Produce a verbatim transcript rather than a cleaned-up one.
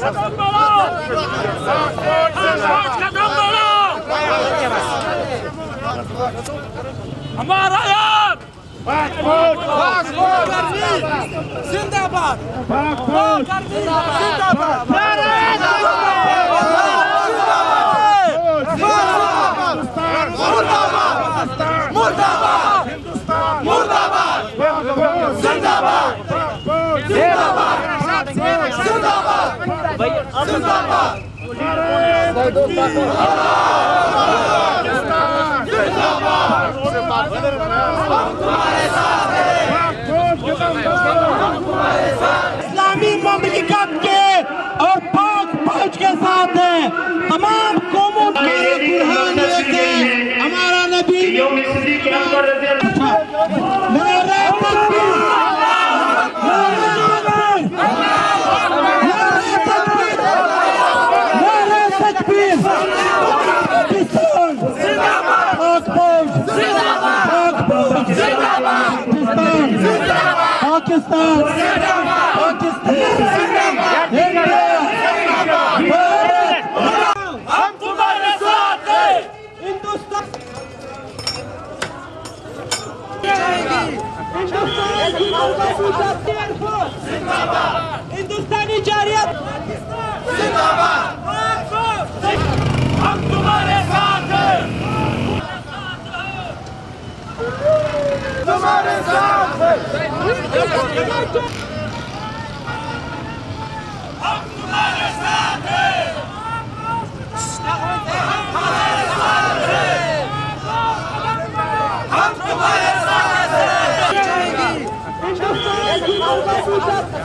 قدم بڑھو پانچ قدم بڑھو ہمارا یار زندہ باد زندہ باد اسلامی مملکت کے اور پاک فوج کے ساتھ ہیں تمام قوموں کے قرآن کے ہمارا نبی پاکستان ہم تمہارے ساتھ ہیں ہندوستان ہندوستانی جاریت ہم تمہارے ساتھ ہیں تمہارے ساتھ ہم تمہارے ساتھ ہیں ہم تمہارے ساتھ ہیں